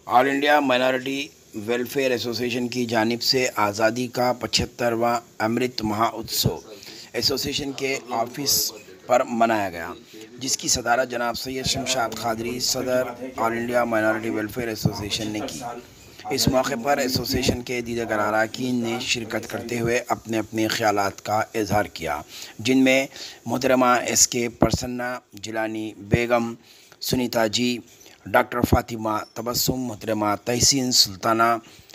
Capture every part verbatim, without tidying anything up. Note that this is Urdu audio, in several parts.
آل انڈیا مائنارٹی ویلفیئر ایسوسیشن کی جانب سے آزادی کا پچہترواں امرت مہوتسو ایسوسیشن کے آفس پر منایا گیا، جس کی صدارت جناب سید شمشاد قادری صدر All India Minority Welfare Association نے کی۔ اس موقع پر ایسوسیشن کے دیگر اراکین نے شرکت کرتے ہوئے اپنے اپنے خیالات کا اظہار کیا، جن میں محترمہ ایس کے پرسنہ جیلانی بیگم، سنیتا جی، ڈاکٹر فاطمہ تبسم، محترمہ تحسین سلطانہ،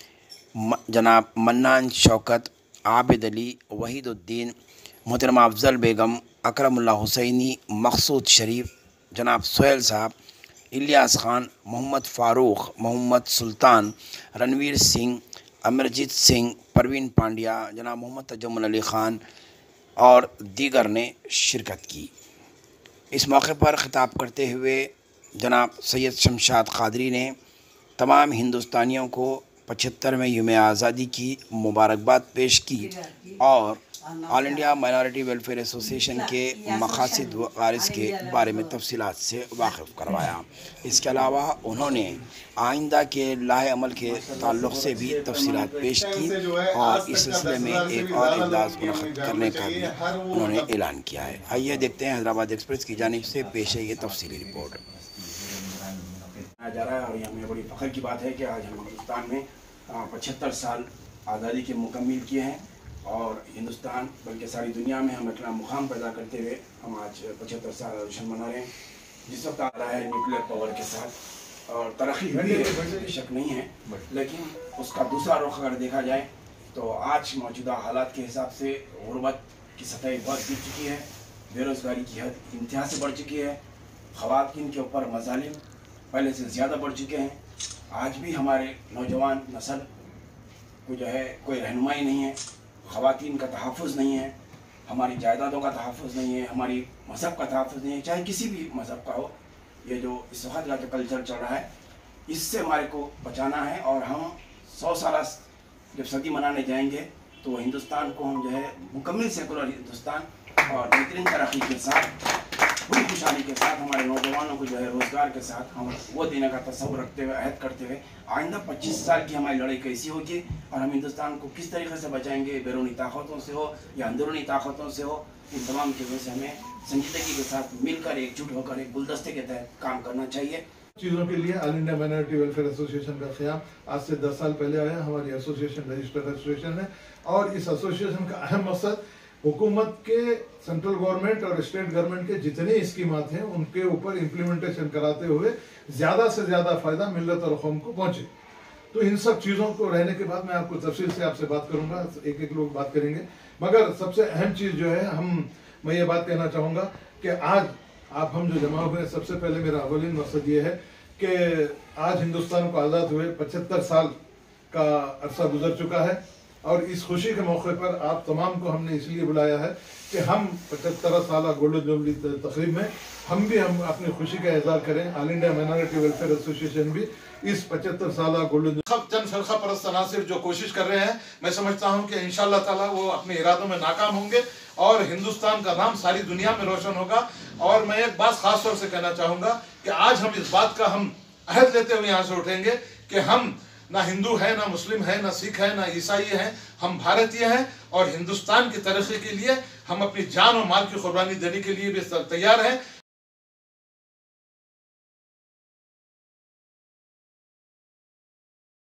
جناب منان شوکت، عابد علی، وحید الدین، محترمہ افضل بیگم، اکرم اللہ حسینی، مقصود شریف، جناب سہیل صاحب، الیاس خان، محمد فاروق، محمد سلطان، رنویر سنگھ، امرجیت سنگھ، پروین پانڈیا، جناب محمد تجمل علی خان اور دیگر نے شرکت کی۔ اس موقع پر خطاب کرتے ہوئے جناب سید شمشاد قادری نے تمام ہندوستانیوں کو پچہترویں یوم آزادی کی مبارکباد پیش کی اور All India Minority Welfare Association کے مقاصد و غرض کے بارے میں تفصیلات سے واقف کروایا۔ اس کے علاوہ انہوں نے آئندہ کے لاہ عمل کے تعلق سے بھی تفصیلات پیش کی اور اس سلسلے میں ایک اور اجلاس منعقد کرنے کا بھی انہوں نے اعلان کیا ہے۔ آئیے دیکھتے ہیں حیدرآباد ایکسپریس کی جانب سے پیش ہے یہ تفصیلی رپورٹ۔ جا رہا ہے اور یہ ہمیں بڑی فخر کی بات ہے کہ آج ہم ہندوستان میں پچہتر سال آزادی کے مکمل کیے ہیں اور ہندوستان بلکہ ساری دنیا میں ہم اپنا مقام پیدا کرتے ہوئے ہم آج پچہتر سال جشن منا رہے ہیں، جس وقت آ رہا ہے نیوکلیر پاور کے ساتھ اور ترقی ہوئی ہے، شک نہیں ہے، لیکن اس کا دوسرا رخ اگر دیکھا جائے تو آج موجودہ حالات کے حساب سے غربت کی سطح بہت گر چکی ہے، بے روزگاری کی حد انتہا سے بڑھ چکی ہے، خواتین کے اوپر مظالم پہلے سے زیادہ بڑھ چکے ہیں۔ آج بھی ہمارے نوجوان نسل کو جو ہے کوئی رہنمائی نہیں ہے، خواتین کا تحفظ نہیں ہے، ہماری جائیدادوں کا تحفظ نہیں ہے، ہماری مذہب کا تحفظ نہیں ہے، چاہے کسی بھی مذہب کا ہو۔ یہ جو اس وقت کا جو کلچر چل رہا ہے اس سے ہمارے کو بچانا ہے اور ہم سو سالہ جب صدی منانے جائیں گے تو ہندوستان کو ہم جو ہے مکمل سیکولر ہندوستان اور بہترین ترقی کے ساتھ، بڑی خوشحالی کے ساتھ، ہمارے نوجوانوں کو جو ہے روزگار کے ساتھ ہم وہ دینے کا تصور رکھتے ہوئے، عہد کرتے ہوئے آئندہ پچیس سال کی ہماری لڑائی کیسی ہوگی اور ہم ہندوستان کو کس طریقے سے بچائیں گے، بیرونی طاقتوں سے ہو یا اندرونی طاقتوں سے ہو، ان تمام چیزوں سے ہمیں سنجیدگی کے ساتھ مل کر ایک جٹ ہو کر ایک گلدستے کے تحت کام کرنا چاہیے۔ چیزوں کے لیے All India Minority Welfare Association کا قیام آج سے دس سال پہلے آیا۔ ہماری ایسوسیشن رجسٹرڈ ایسوسیشن ہے اور اس ایسوسیشن کا اہم مقصد حکومت کے، سینٹرل گورنمنٹ اور اسٹیٹ گورنمنٹ کے جتنے اسکیمات ہیں ان کے اوپر امپلیمنٹیشن کراتے ہوئے زیادہ سے زیادہ فائدہ ملت اور قوم کو پہنچے۔ تو ان سب چیزوں کو رہنے کے بعد میں آپ کو تفصیل سے آپ سے بات کروں گا، ایک ایک لوگ بات کریں گے، مگر سب سے اہم چیز جو ہے ہم میں یہ بات کہنا چاہوں گا کہ آج آپ ہم جو جمع ہوئے ہیں، سب سے پہلے میرا اولین مقصد یہ ہے کہ آج ہندوستان کو آزاد ہوئے پچہتر سال کا عرصہ گزر چکا ہے اور اس خوشی کے موقع پر آپ تمام کو ہم نے اس لیے بلایا ہے کہ ہم پچہتر سالہ گولڈن جوبلی تقریب میں ہم بھی ہم اپنی خوشی کا اظہار کریں۔ All India Minority Welfare Association بھی اس پچہتر سالہ گولڈن چند فرقہ پرست عناصر جو کوشش کر رہے ہیں، میں سمجھتا ہوں کہ انشاءاللہ تعالیٰ وہ اپنے ارادوں میں ناکام ہوں گے اور ہندوستان کا نام ساری دنیا میں روشن ہوگا۔ اور میں ایک بات خاص طور سے کہنا چاہوں گا کہ آج ہم اس بات کا ہم عہد لیتے ہوئے یہاں سے اٹھیں گے کہ ہم نہ ہندو ہے، نہ مسلم ہے، نہ سکھ ہے، نہ عیسائی ہیں، ہم بھارتیہ ہیں اور ہندوستان کی ترقی کے لیے ہم اپنی جان و مال کی قربانی دینے کے لیے بھی تیار ہیں